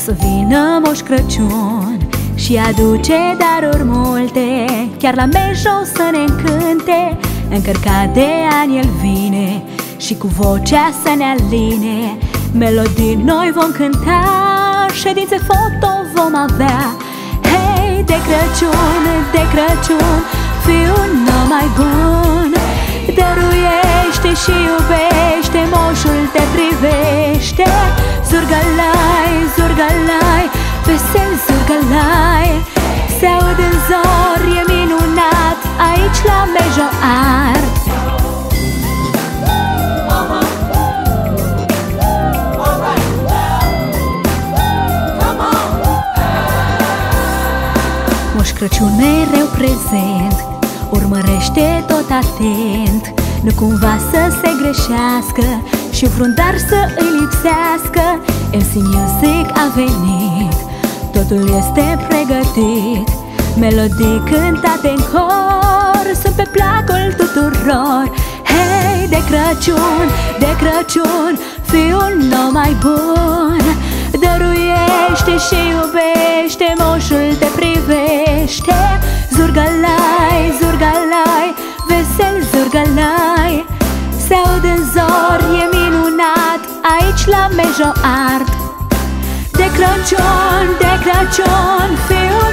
să vină Moș Crăciun și aduce daruri multe, chiar la Mejou să ne încânte. Încărcat de ani el vine și cu vocea să ne aline. Melodii noi vom cânta, ședințe foto vom avea. Hei, de Crăciun, de Crăciun, fii un om mai bun. Dăruiește și iubește, moșul te privește. Zurgălai, zurgălai, vesel zurgălai, se aud în zor, e minunat aici la Mejou Art. Moș Crăciun mereu prezent, urmărește tot atent, nu cumva să se greșească și un fruntar să îi lipsească. MC Music a venit, totul este pregătit, melodii cântate în cor sunt pe placul tuturor. Hei, de Crăciun, de Crăciun, fii un om mai bun. Dăruiește și iubește, moșul te privește. Zurgălai, zurgălai, vesel zurgălai, se aud în zor, e minunat aici la Mejou Art. De Crăciun, de Crăciun, fii